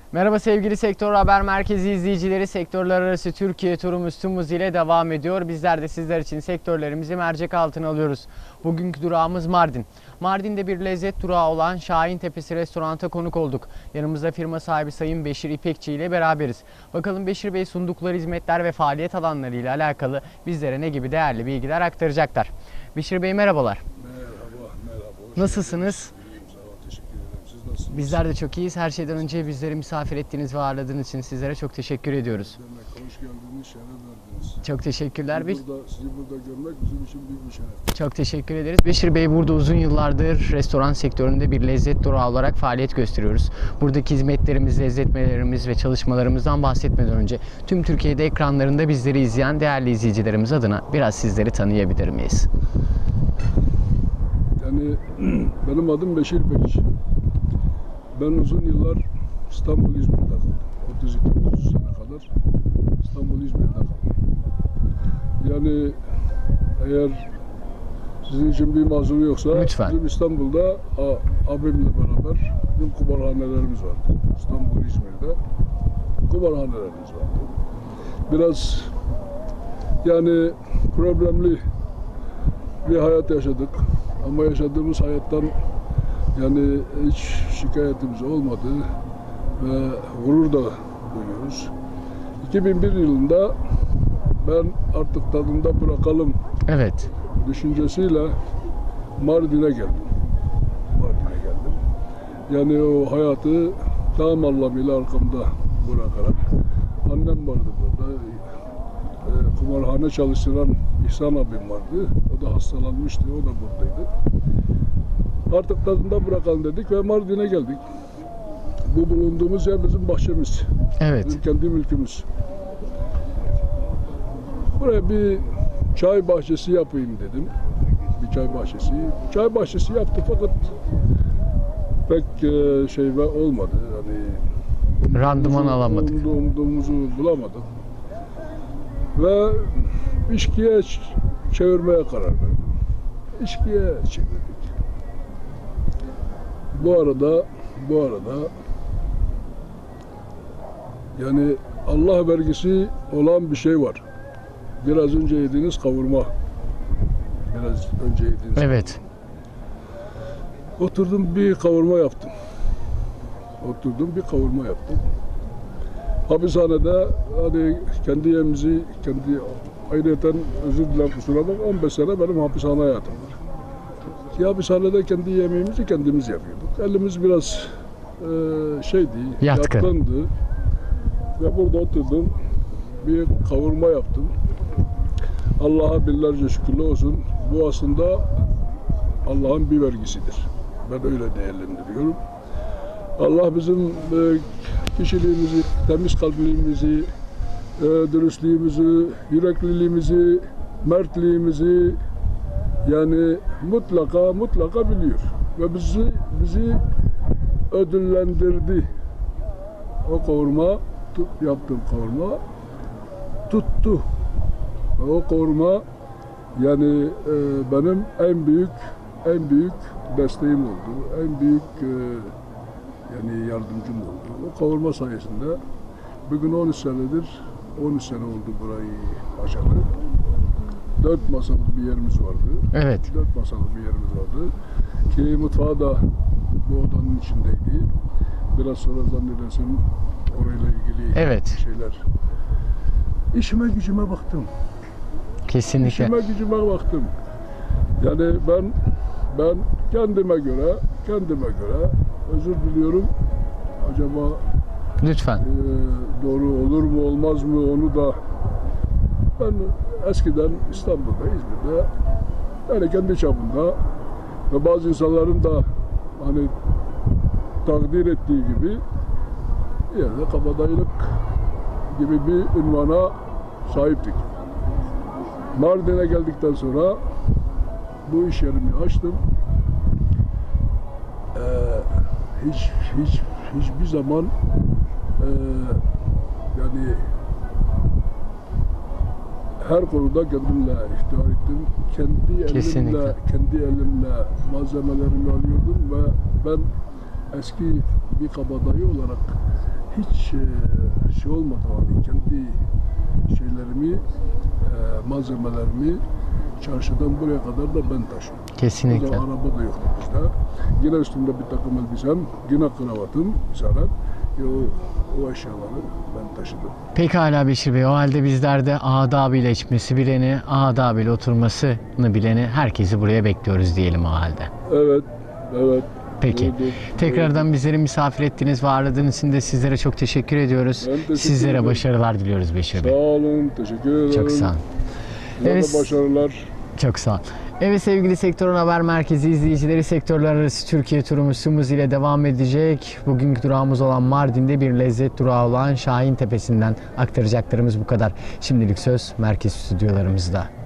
Merhaba sevgili Sektör Haber Merkezi izleyicileri. Sektörler arası Türkiye turumuz tüm ile devam ediyor. Bizler de sizler için sektörlerimizi mercek altına alıyoruz. Bugünkü durağımız Mardin. Mardin'de bir lezzet durağı olan Şahin Tepesi Restorant'a konuk olduk. Yanımızda firma sahibi Sayın Beşir İpekçi ile beraberiz. Bakalım Beşir Bey sundukları hizmetler ve faaliyet alanları ile alakalı bizlere ne gibi değerli bilgiler aktaracaklar. Beşir Bey merhabalar. Merhaba. Nasılsınız? Sağ ol, teşekkür ederim. Siz nasılsınız? Bizler de çok iyiyiz. Her şeyden önce bizleri misafir ettiğiniz ve ağırladığınız için sizlere çok teşekkür ediyoruz. Demek hoş geldiniz, şeref verdiniz. Çok teşekkürler. Sizi burada görmek bizim için büyük bir şeref. Çok teşekkür ederiz. Beşir Bey, burada uzun yıllardır restoran sektöründe bir lezzet durağı olarak faaliyet gösteriyoruz. Buradaki hizmetlerimiz, lezzetlerimiz ve çalışmalarımızdan bahsetmeden önce tüm Türkiye'de ekranlarında bizleri izleyen değerli izleyicilerimiz adına biraz sizleri tanıyabilir miyiz? Yani benim adım Beşir İpekçi. Ben uzun yıllar İstanbul İzmir'de kaldım. 32 sene kadar İstanbul İzmir'de kaldım. Yani eğer sizin için bir mazur yoksa Lütfen. bizim İstanbul'da abimle beraber bizim kumarhanelerimiz vardı. İstanbul İzmir'de kumarhanelerimiz vardı. Biraz yani problemli bir hayat yaşadık. Ama yaşadığımız hayattan yani hiç şikayetimiz olmadı ve gurur da duyuyoruz. 2001 yılında ben artık tadında bırakalım Evet. düşüncesiyle Mardin'e geldim. Yani o hayatı tam anlamıyla arkamda bırakarak annem vardı burada. Kumarhane çalıştıran İhsan abim vardı. O da hastalanmıştı. O da buradaydı. Artık tadında bırakalım dedik ve Mardin'e geldik. Bu bulunduğumuz yer bizim bahçemiz. Evet. Bizim kendi mülkümüz. Buraya bir çay bahçesi yapayım dedim. Bir çay bahçesi. Çay bahçesi yaptı fakat pek şey olmadı. Hani Randıman alamadık. umduğumuzu bulamadık. Ve içkiye çevirmeye karar verdim. İçkiye çevirdik. Bu arada yani Allah vergisi olan bir şey var. Biraz önce yediğiniz kavurma. Evet. Oturdum bir kavurma yaptım. Hapishanede hani kendi yemimizi, ayrıyeten özür dilerim kusura bakma 15 sene benim hapishane hayatım var. Ki hapishanede kendi yemeğimizi kendimiz yapıyorduk. Elimiz biraz yatkındı. Ve burada oturdum, bir kavurma yaptım. Allah'a binlerce şükürler olsun. Bu aslında Allah'ın bir vergisidir. Ben öyle değerlendiriyorum. Allah bizim kişiliğimizi, temiz kalpliliğimizi, dürüstlüğümüzü, yürekliliğimizi, mertliğimizi yani mutlaka biliyor. Ve bizi ödüllendirdi. O kavurma, yaptığım kavurma tuttu. Ve o kavurma yani benim en büyük desteğim oldu. En büyük yani yardımcım oldu. O kavurma sayesinde bugün 13 sene oldu burayı açalı. 4 masalık bir yerimiz vardı. Evet. 4 masalık bir yerimiz vardı. Ki mutfağı da bu odanın içindeydi. Biraz sonra zannedersem orayla ilgili şeyler. İşime gücüme baktım. Kesinlikle. Yani ben kendime göre özür diliyorum. Acaba Lütfen. Doğru olur mu olmaz mı onu da ben eskiden İstanbul'da, İzmir'de yani kendi çapında ve bazı insanların da hani takdir ettiği gibi bir yerde kabadayılık gibi bir ünvana sahiptik. Mardin'e geldikten sonra bu iş yerimi açtım. Hiçbir zaman yani her konuda kendimle iftihar ettim. Kendi elimle malzemelerimi alıyordum ve ben eski bir kabadayı olarak hiç şey olmadı abi. Kendi şeylerimi, malzemelerimi çarşıdan buraya kadar da ben taşıyorum. O Kesinlikle. zaman araba da yoktu bizde. Yine üstümde bir takım elbisem, yine kravatım, sarat. O eşyaları ben taşıdım. Pekala Beşir Bey, o halde bizler de adabıyla içmesi bileni, adabıyla oturmasını bileni herkesi buraya bekliyoruz diyelim o halde. Evet, evet. Peki. Doğrudur, Tekrardan bizleri misafir ettiniz ve ağırladığınız için de sizlere çok teşekkür ediyoruz. Ben teşekkür Sizlere ederim. başarılar diliyoruz Beşir Sağ Bey. olun, teşekkür ederim. Çok sağ olun. Size de Evet. başarılar. Çok sağ ol. Evet sevgili Sektörün Haber Merkezi izleyicileri, sektörler arası Türkiye turumuz ile devam edecek. Bugünkü durağımız olan Mardin'de bir lezzet durağı olan Şahin Tepesi'nden aktaracaklarımız bu kadar. Şimdilik söz merkez stüdyolarımızda.